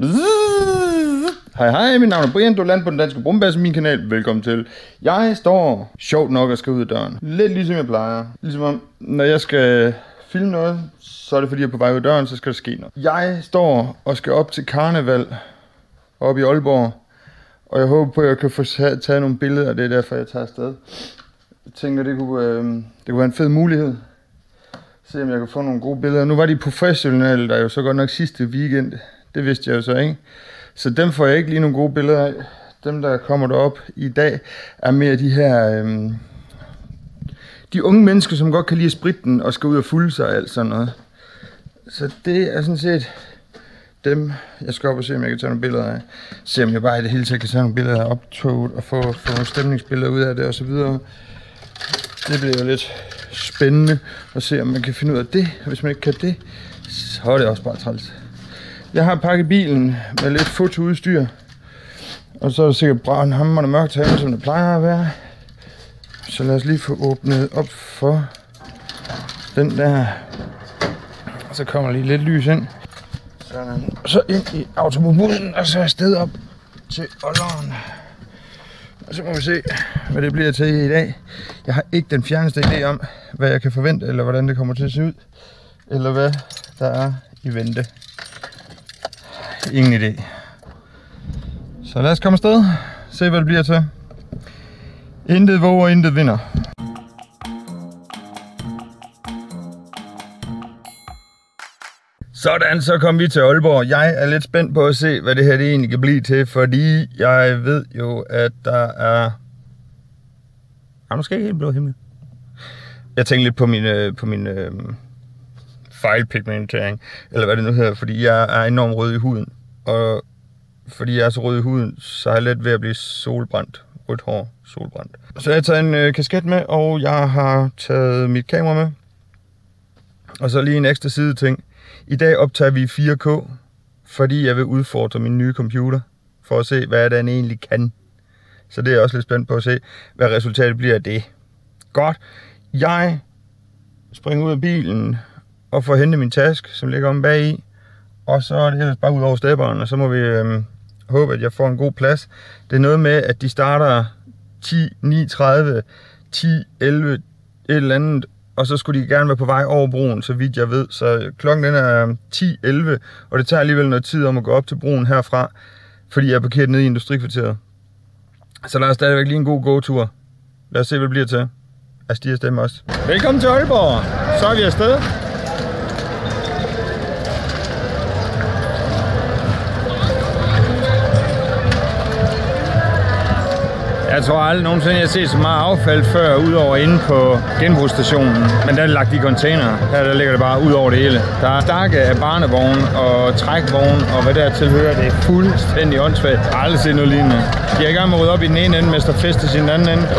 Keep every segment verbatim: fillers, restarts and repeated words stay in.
Hej hej, mit navn er Brian, du er landet på den danske brumbasse, min kanal. Velkommen til. Jeg står sjovt nok og skal ud af døren. Lidt ligesom jeg plejer. Ligesom om, når jeg skal filme noget, så er det fordi jeg er på vej ud af døren, så skal der ske noget. Jeg står og skal op til karneval oppe i Aalborg. Og jeg håber på, at jeg kan få taget nogle billeder, og det er derfor, jeg tager afsted. Jeg tænker, det kunne, øh, det kunne være en fed mulighed. Se om jeg kan få nogle gode billeder. Nu var de professionelle, der jo så godt nok sidste weekend. Det vidste jeg jo så ikke. Så dem får jeg ikke lige nogle gode billeder af. Dem, der kommer derop i dag, er mere de her... Øh, de unge mennesker, som godt kan lide spritten og skal ud og fulde sig og alt sådan noget. Så det er sådan set dem, jeg skal op og se, om jeg kan tage nogle billeder af. Se om jeg bare i det hele taget kan tage nogle billeder af optoget og få, få nogle stemningsbilleder ud af det og så videre. Det bliver jo lidt spændende at se, om man kan finde ud af det. Hvis man ikke kan det, så er det også bare træls. Jeg har pakket bilen med lidt fotoudstyr. Og så er det sikkert brandhamrende mørkt herinde, som det plejer at være. Så lad os lige få åbnet op for den der. Og så kommer lige lidt lys ind. Sådan. Og så ind i automobilen, og så afsted op til Ålderen. Og så må vi se, hvad det bliver til i dag. Jeg har ikke den fjerneste idé om, hvad jeg kan forvente, eller hvordan det kommer til at se ud. Eller hvad der er i vente. Ingen idé. Så lad os komme afsted. Se, hvad det bliver til. Intet våger, intet vinder. Sådan, så kom vi til Aalborg. Jeg er lidt spændt på at se, hvad det her det egentlig kan blive til, fordi jeg ved jo, at der er... Er måske ikke helt blå himmel. Jeg tænker lidt på min, på min øh, fejlpigmentering, eller hvad det nu hedder, fordi jeg er enormt rød i huden. Og fordi jeg er så rød i huden, så er jeg let ved at blive solbrændt. Rødt hår, solbrændt. Så jeg har taget en øh, kasket med, og jeg har taget mit kamera med. Og så lige en ekstra side ting. I dag optager vi fire K, fordi jeg vil udfordre min nye computer, for at se, hvad den egentlig kan. Så det er jeg også lidt spændt på at se, hvad resultatet bliver af det. Godt. Jeg springer ud af bilen og får hentet min taske, som ligger om bag i. Og så er det ellers bare ud over stepperen, og så må vi øhm, håbe, at jeg får en god plads. Det er noget med, at de starter ti, ni tredive, ti, elleve, et eller andet. Og så skulle de gerne være på vej over broen, så vidt jeg ved. Så klokken den er ti elleve, og det tager alligevel noget tid om at gå op til broen herfra, fordi jeg er parkeret nede i industrikvarteret. Så der er stadigvæk lige en god gåtur. Lad os se, hvad det bliver til. Jeg stiger stemme også. Velkommen til Aalborg. Så er vi afsted. Jeg tror aldrig nogensinde, jeg har set så meget affald før, udover inde på genbrugsstationen. Men der er det lagt i container. Her der ligger det bare ud over det hele. Der er stakke af barnevogn og trækvogn og hvad der tilhører. Det er fuldstændig åndssvagt. Jeg har aldrig set noget lignende. De er i gang med at rydde op i den ene ende, mens der festes i den anden ende.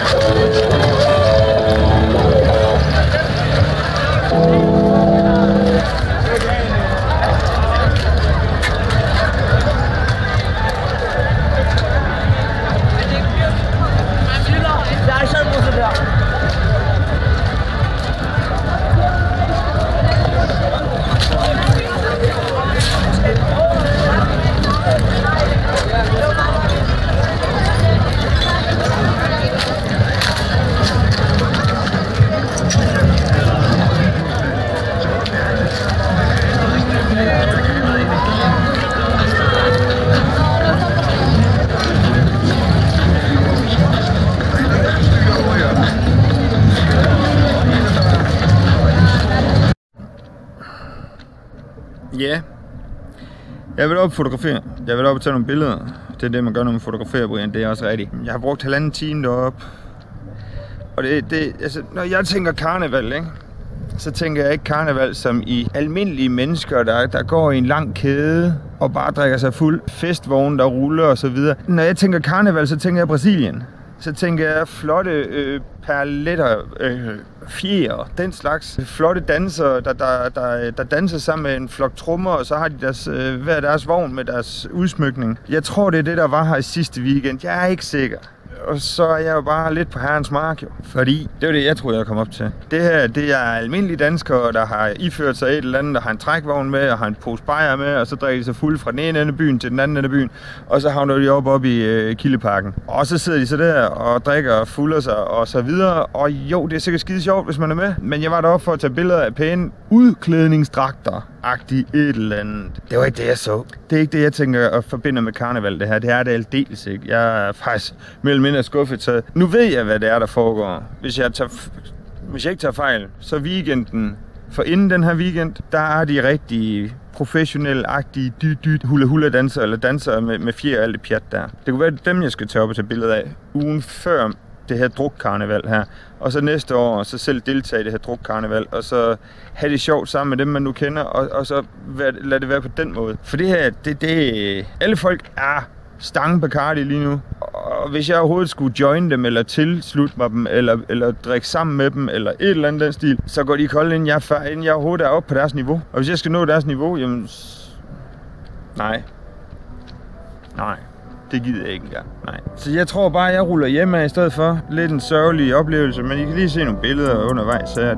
Ja, yeah. Jeg vil op fotografere. Jeg vil op og tage nogle billeder. Det er det, man gør, når man fotograferer, Brian. Det er også rigtigt. Jeg har brugt halvanden time deroppe. Og det, det, altså, når jeg tænker karneval, ikke? Så tænker jeg ikke karneval som i almindelige mennesker, der, der går i en lang kæde og bare drikker sig fuld. Festvogne, der ruller og så videre. Når jeg tænker karneval, så tænker jeg Brasilien. Så tænker jeg flotte øh, perletter, øh, fjer, den slags flotte dansere, der, der, der, der danser sammen med en flok trommer, og så har de deres, øh, hver deres vogn med deres udsmykning. Jeg tror, det er det, der var her i sidste weekend. Jeg er ikke sikker. og så er jeg jo bare lidt på herrens mark, jo. Fordi det var det, jeg troede, jeg kom op til. Det her, det er almindelige danskere, der har iført sig et eller andet, der har en trækvogn med, og har en pose bajer med, og så drikker de sig fuld fra den ene ende af byen til den anden ende af byen, og så havner de op, op i øh, Kildeparken. Og så sidder de så der og drikker og fulder sig og så videre, og jo, det er sikkert skide sjovt, hvis man er med. Men jeg var deroppe for at tage billeder af pæne udklædningsdragter-agtigt et eller andet. Det var ikke det, jeg så. Det er ikke det, jeg tænker at forbinde med karneval, det her. Det er det aldeles ikke. Jeg er faktisk mere eller mindre skuffet. Så nu ved jeg, hvad det er, der foregår. Hvis jeg, tager, hvis jeg ikke tager fejl, så weekenden, for inden den her weekend, der er de rigtig professionelle-agtige dy-dy hula-hula-dansere, eller dansere med, med fjer og alt det pjat der. Det kunne være dem, jeg skal tage op og tage billeder af ugen før det her drukkarneval her. Og så næste år, så selv deltage i det her drukkarneval, og så have det sjovt sammen med dem, man nu kender, og, og så lad det være på den måde. For det her, det, det alle folk er stange Bacardi lige nu. Og hvis jeg overhovedet skulle join dem, eller tilslutte mig dem, eller, eller drikke sammen med dem, eller et eller andet den stil, så går de kolde, inden jeg, inden jeg overhovedet er oppe på deres niveau. Og hvis jeg skal nå deres niveau, jamen... Nej. Nej. Det gider jeg ikke engang. Nej. Så jeg tror bare, at jeg ruller hjem af i stedet for. Lidt en sørgelig oplevelse, men I kan lige se nogle billeder undervejs her.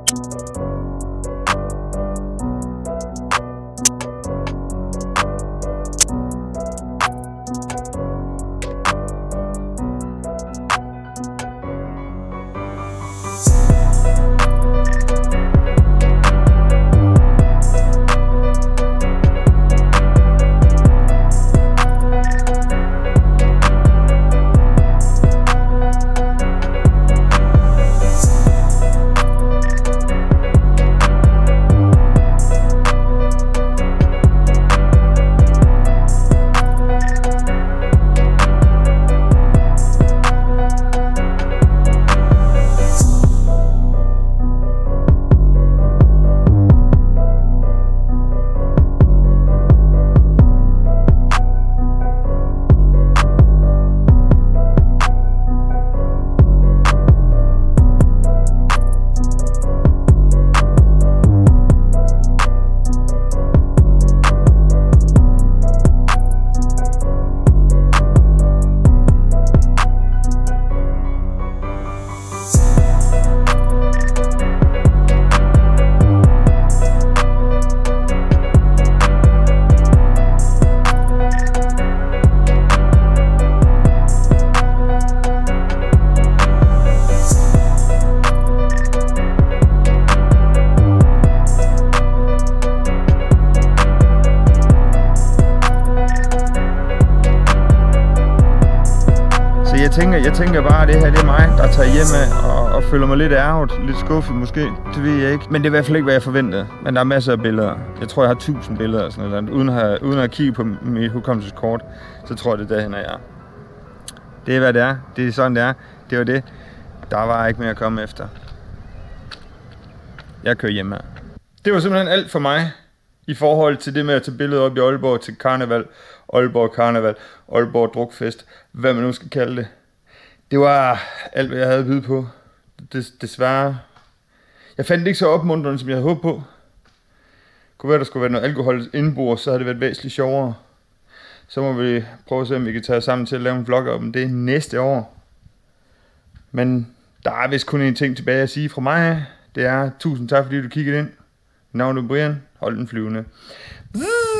Jeg tænker, jeg tænker bare, at det her det er mig, der tager hjem af og, og føler mig lidt ærget, lidt skuffet måske. Det ved jeg ikke. Men det er i hvert fald ikke, hvad jeg forventede. Men der er masser af billeder. Jeg tror, jeg har tusind billeder og sådan noget. Uden at, have, uden at kigge på mit hukommelseskort, så tror jeg, det er derhen, jeg er. Det er, hvad det er. Det er sådan, det er. Det var det. Der var ikke mere at komme efter. Jeg kører hjem her. Det var simpelthen alt for mig i forhold til det med at tage billeder op i Aalborg til karneval, Aalborg Karneval, Aalborg Drukfest, hvad man nu skal kalde det. Det var alt, hvad jeg havde at byde på. Des, desværre. Jeg fandt det ikke så opmuntrende, som jeg havde håbet på. Det kunne være, der skulle være noget alkohol indbord, så havde det været væsentligt sjovere. Så må vi prøve at se, om vi kan tage os sammen til at lave en vlog om det næste år. Men der er vist kun en ting tilbage at sige fra mig. Det er tusind tak, fordi du kiggede ind. Mit navn er Brian. Hold den flyvende.